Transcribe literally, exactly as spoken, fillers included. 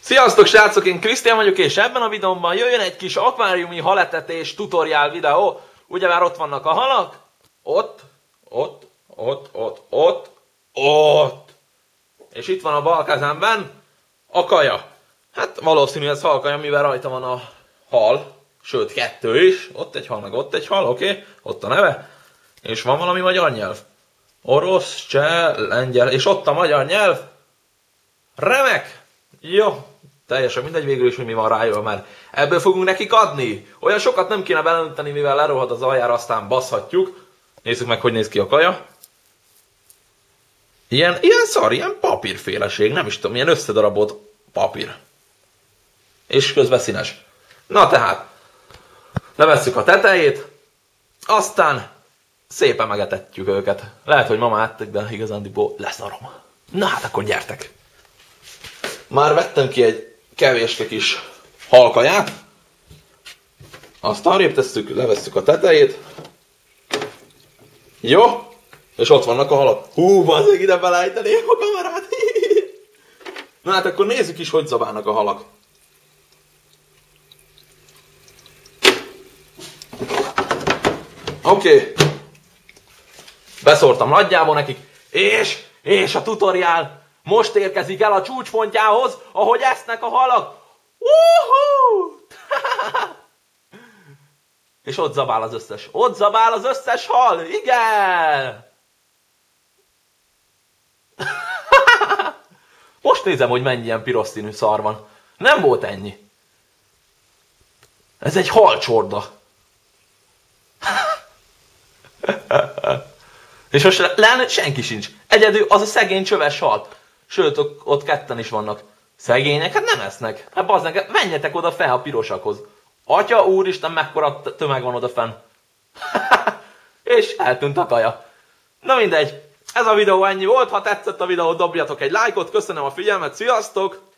Sziasztok srácok, én Krisztián vagyok, és ebben a videómban jöjjön egy kis akváriumi haletetés tutoriál videó. Ugye már ott vannak a halak, ott, ott, ott, ott, ott, ott. És itt van a bal kezemben a kaja. Hát valószínű ez halkaja, mivel rajta van a hal, sőt kettő is. Ott egy hal, meg ott egy hal, oké, okay. Ott a neve. És van valami magyar nyelv. Orosz, cseh, lengyel, és ott a magyar nyelv. Remek! Jó, teljesen mindegy végül is, hogy mi van rájól, mert ebből fogunk nekik adni. Olyan sokat nem kéne beleönteni, mivel lerohad az aljára, aztán baszhatjuk. Nézzük meg, hogy néz ki a kaja. Ilyen, ilyen szar, ilyen papírféleség, nem is tudom, ilyen összedarabolt papír. És közben színes. Na tehát, levesszük a tetejét, aztán szépen megetetjük őket. Lehet, hogy ma már ettek, de igazándiból leszarom. Na hát akkor gyertek! Már vettem ki egy kevéske kis halkaját. Azt arrébb tesszük, levesszük a tetejét. Jó? És ott vannak a halak. Hú, bazzeg, ide belájteném a kamerát. Na hát akkor nézzük is, hogy zabálnak a halak. Oké. Okay. Beszórtam nagyjából nekik. És, és a tutoriál most érkezik el a csúcspontjához, ahogy esznek a halak. Uhú! És ott zabál az összes. Ott zabál az összes hal. Igen! Most nézem, hogy mennyi ilyen piros színű szar van. Nem volt ennyi. Ez egy halcsorda. És most lenne senki sincs. Egyedül az a szegény csöves hal. Sőt, ott ketten is vannak. Szegények? Hát nem esznek. Hát bazdmeg, menjetek oda fel a pirosakhoz. Atya úristen, mekkora tömeg van oda fenn. És eltűnt a kaja. Na mindegy. Ez a videó ennyi volt. Ha tetszett a videó, dobjatok egy lájkot. Köszönöm a figyelmet. Sziasztok!